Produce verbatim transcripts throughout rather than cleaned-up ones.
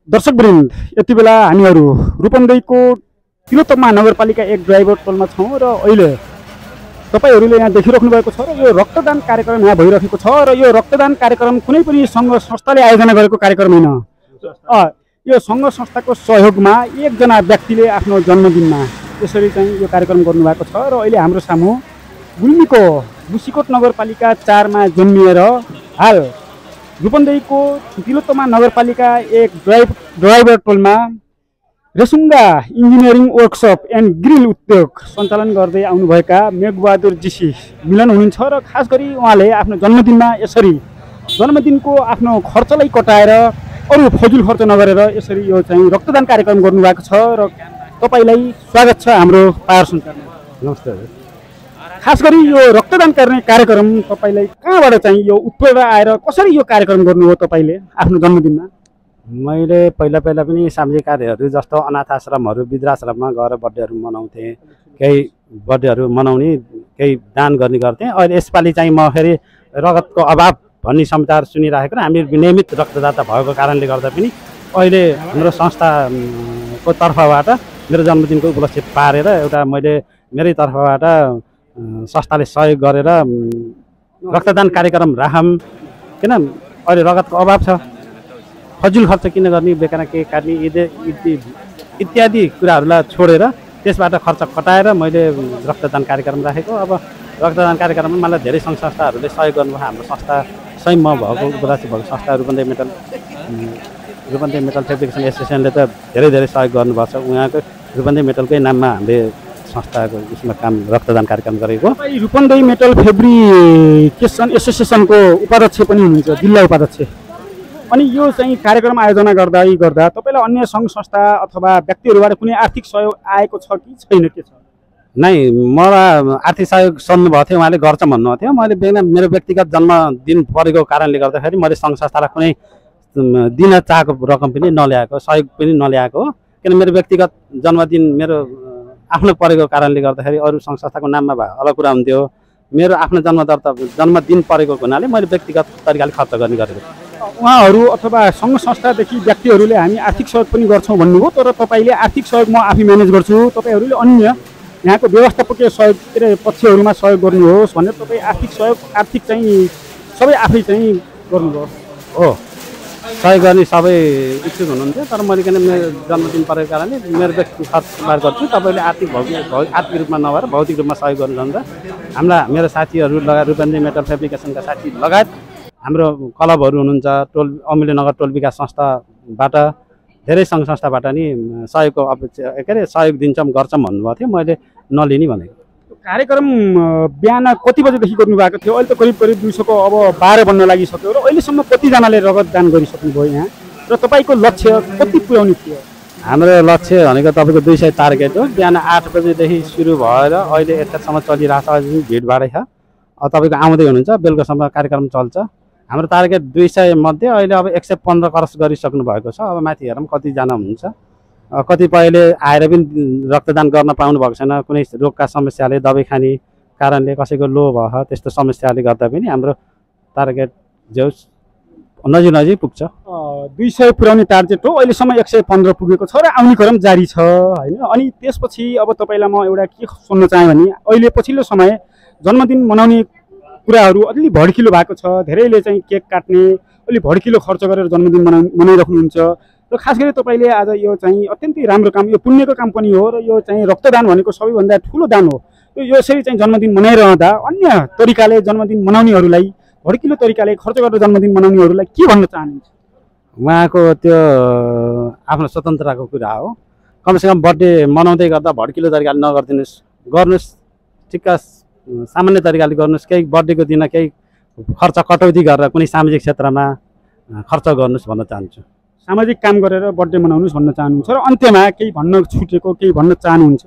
दर्शकवृन्द, यति बेला हामीहरू रूपन्देहीको तिलोत्तमा नगरपालिका एक ड्राइभर टोलमा छौँ र अहिले तपाईहरूले यहाँ देखिराख्नु भएको छ र यो रक्तदान कार्यक्रम यहाँ भइरहेको छ र यो रक्तदान कार्यक्रम कुनै पनि सङ्घ संस्थाले आयोजना गरेको कार्यक्रम होइन। यो सङ्घ संस्थाको सहयोगमा एकजना व्यक्तिले आफ्नो जन्मदिनमा यसरी चाहिँ यो कार्यक्रम गर्नुभएको छ र अहिले हाम्रो सामु गुल्मीको मुसिकोट नगरपालिका चारमा जन्मिएर हाल रूपन्देहीको तिलोत्तमा नगरपालिका एक ड्राइभ ड्राइभर टोलमा Resunga engineering workshop and grill उद्योग सञ्चालन गर्दै आउनुभएका मेघबहादुर जीसी मिलन हुनुहुन्छ र खास गरी उहाँले आफ्नो जन्मदिनमा यसरी जन्मदिनको आफ्नो खर्चलाई कटाएर अरू फजुल खर्च नगरेर यसरी यो चाहिँ रक्तदान कार्यक्रम गर्नुभएको छ र तपाईँलाई स्वागत छ हाम्रो पावर सञ्चारमा। नमस्ते। खास गरी यो रक्तदान गर्ने कार्यक्रम तपाईँलाई कहाँबाट चाहिँ यो उत्प्रेरणा आएर कसरी यो कार्यक्रम गर्नुभयो तपाईँले आफ्नो जन्मदिनमा? मैले पहिला पहिला पनि सामाजिक कार्यहरू जस्तो अनाथ आश्रमहरू वृद्धाश्रममा गएर बर्थडेहरू मनाउँथेँ, केही बर्थडेहरू मनाउने केही दान गर्ने गर्थेँ। अहिले यसपालि चाहिँ म फेरि रगतको अभाव भन्ने समाचार सुनिराखेको र हामी नियमित रक्तदाता भएको कारणले गर्दा पनि अहिले हाम्रो संस्थाको तर्फबाट मेरो जन्मदिनको उपलक्ष्य पारेर एउटा मैले मेरै तर्फबाट संस्थाले सहयोग गरेर रक्तदान कार्यक्रम राखौँ। किन अहिले रगतको अभाव छ, फजुल खर्च किन गर्ने, बेकार के काट्ने इत्यादि कुराहरूलाई छोडेर त्यसबाट खर्च कटाएर मैले रक्तदान कार्यक्रम राखेको। अब रक्तदान कार्यक्रममा मलाई धेरै सङ्घ संस्थाहरूले सहयोग गर्नुभयो। हाम्रो संस्था स्वयं म भएको उपलक्ष्य भएको संस्था Rupandehi metal Rupandehi metal fabrication एसोसिएसनले त धेरै धेरै सहयोग गर्नुभएको छ। उहाँको रूपन्देही मेटलकै नाममा हामीले संस्थाको उसमा काम रक्तदान कार्यक्रम गरेको। रूपन्देही मेटल फेब्रिकेसन एसोसिएसनको उपाध्यक्ष पनि हुनुहुन्छ, जिल्ला उपाध्यक्ष। अनि यो चाहिँ कार्यक्रम आयोजना गर्दा गर्दा तपाईँलाई अन्य सङ्घ संस्था अथवा व्यक्तिहरूबाट कुनै आर्थिक सहयोग आएको छ कि छैन, के छ? नै, मलाई आर्थिक सहयोग सोध्नुभएको थियो, उहाँले गर्छ भन्नुभएको थियो। मैले मेरो व्यक्तिगत जन्मदिन परेको कारणले गर्दाखेरि मैले सङ्घ संस्थालाई कुनै दिन चाहेको रकम पनि नल्याएको, सहयोग पनि नल्याएको हो। किन मेरो व्यक्तिगत जन्मदिन मेरो आफ्नो परेको कारणले गर्दाखेरि अरू सङ्घ संस्थाको नाममा भए अलग कुरा हुन्थ्यो। मेरो आफ्नो जन्म दर्ता जन्मदिन परेको हुनाले मैले व्यक्तिगत तरिकाले खर्च गर्ने गरेको। उहाँहरू अथवा सङ्घ संस्थादेखि व्यक्तिहरूले हामी आर्थिक सहयोग पनि गर्छौँ भन्नुभयो, तर तपाईँले आर्थिक सहयोग म आफै म्यानेज गर्छु, तपाईँहरूले अन्य यहाँको व्यवस्थापकीय सहयोग के अरे पक्षहरूमा सहयोग गर्नुहोस् भनेर तपाईँ आर्थिक सहयोग आर्थिक चाहिँ सबै आफै चाहिँ गर्नुभयो हो। सहयोग गर्ने सबै इच्छुक हुनुहुन्थ्यो, तर मैले किन मेरो जन्मदिन परेको कारणले मेरो व्यक्ति खर्च बार गर्छु। तपाईँले आर्थिक भौतिक आर्थिक रूपमा नभएर भौतिक रूपमा सहयोग गर्नुहुन्छ। हाम्रा मेरो साथीहरू लगायत रूपन्देही मेटल फेब्रिकेसनका साथी लगायत हाम्रो क्लबहरू हुनुहुन्छ, टोल अमूल्यनगर टोल विकास संस्थाबाट धेरै सङ्घ संस्थाबाट नि सहयोगको अपेक्षा के अरे सहयोग दिन्छौँ गर्छौँ भन्नुभएको थियो, मैले नलिने भनेको। कार्यक्रम बिहान कति बजेदेखि गर्नुभएको थियो? अहिले त करिब करिब दुई सौको अब बाह्र बन्न लागिसक्यो र अहिलेसम्म कतिजनाले रगत दान गरिसक्नुभयो यहाँ र तपाईँको लक्ष्य कति पुर्याउने थियो? हाम्रो लक्ष्य भनेको तपाईँको दुई सय टार्गेट हो। बिहान आठ बजेदेखि सुरु भएर अहिले यतासम्म चलिरहेको छ, अझै भिडभाडै छ। अब तपाईँको आउँदै हुनुहुन्छ, बेलुकासम्म कार्यक्रम चल्छ। हाम्रो टार्गेट दुई सय मध्ये अहिले अब एक सय पन्ध्र क्रस गरिसक्नु भएको छ। अब माथि हेरौँ कतिजना हुनुहुन्छ। कतिपयले आएर पनि रक्तदान गर्न पाउनु भएको छैन, कुनै रोगका समस्याले दबाई खाने कारणले कसैको लो भयो, त्यस्तो समस्याले गर्दा पनि हाम्रो टार्गेट जो नजिक नजिक पुग्छ। दुई सय पुर्याउने टार्गेट हो, अहिलेसम्म एक सय पन्ध्र पुगेको छ र आउने क्रम जारी छ होइन। अनि त्यसपछि अब तपाईँलाई म एउटा के सोध्न चाहेँ भने अहिले पछिल्लो समय जन्मदिन मनाउने कुराहरू अलि भड्किलो भएको छ, धेरैले चाहिँ केक काट्ने अलि भड्किलो खर्च गरेर जन्मदिन मना मनाइराख्नुहुन्छ र खास गरी तपाईँले आज यो चाहिँ अत्यन्तै राम्रो काम, यो पुण्यको काम पनि हो र यो चाहिँ रक्तदान भनेको सबैभन्दा ठुलो दान हो। यो यसरी चाहिँ जन्मदिन मनाइरहँदा अन्य तरिकाले जन्मदिन मनाउनेहरूलाई भड्किलो तरिकाले खर्च गरेर जन्मदिन मनाउनेहरूलाई के भन्न चाहनुहुन्छ? उहाँको त्यो आफ्नो स्वतन्त्रताको कुरा हो। कमसेकम बर्थडे मनाउँदै गर्दा भड्किलो तरिकाले नगरिदिनुहोस्, गर्नुहोस् ठिक्क सामान्य तरिकाले गर्नुहोस्। केही बर्थडेको दिन केही खर्च कटौती गरेर कुनै सामाजिक क्षेत्रमा खर्च गर्नुहोस् भन्न चाहन्छु। सामाजिक काम गरेर बर्थडे मनाउनुहोस् भन्न चाहनुहुन्छ र अन्त्यमा केही भन्न छुटेको केही भन्न चाहनुहुन्छ?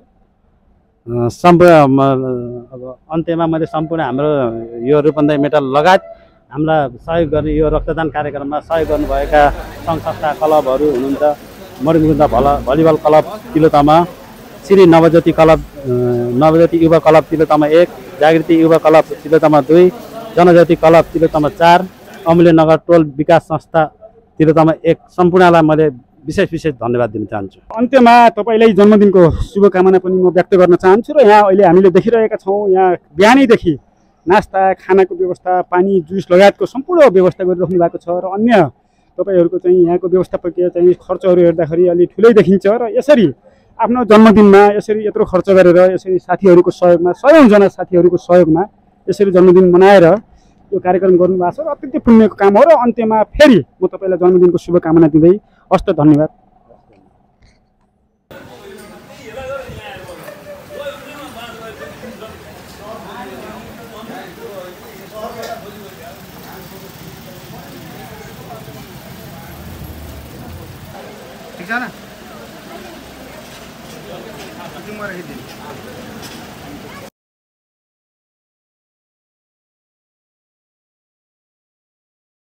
सम्पूर्ण अब अन्त्यमा मैले सम्पूर्ण हाम्रो यो रूपन्देही मेटल लगायत हाम्रा सहयोग गर्ने यो रक्तदान कार्यक्रममा सहयोग गर्नुभएका सङ्घ संस्था क्लबहरू हुनुहुन्छ। मरिमुकुन्द भल volleyball club Tilottama, Shri Navajyoti club Navajyoti युवा क्लब तिलोत्तमा एक, जागृति युवा क्लब तिलोत्तमा दुई, जनज्योति क्लब तिलोत्तमा चार, अमूल्यनगर टोल विकास संस्था तिलोत्तमा एक सम्पूर्णलाई मैले विशेष विशेष धन्यवाद दिन चाहन्छु। अन्त्यमा तपाईँलाई जन्मदिनको शुभकामना पनि म व्यक्त गर्न चाहन्छु र यहाँ अहिले हामीले देखिरहेका छौँ यहाँ बिहानैदेखि नास्ता खानाको व्यवस्था पानी जुस लगायतको सम्पूर्ण व्यवस्था गरिराख्नु भएको छ र अन्य तपाईँहरूको चाहिँ यहाँको व्यवस्थापकीय चाहिँ खर्चहरू हेर्दाखेरि अलि ठुलै देखिन्छ र यसरी आफ्नो जन्मदिनमा यसरी यत्रो खर्च गरेर यसरी साथीहरूको सहयोगमा सयौँजना साथीहरूको सहयोगमा यसरी जन्मदिन मनाएर यो कार्यक्रम गर्नुभएको छ र अत्यन्तै पुण्यको काम हो र अन्त्यमा फेरि म तपाईँलाई जन्मदिनको शुभकामना दिँदै हस्त धन्यवाद। ठीक है ना?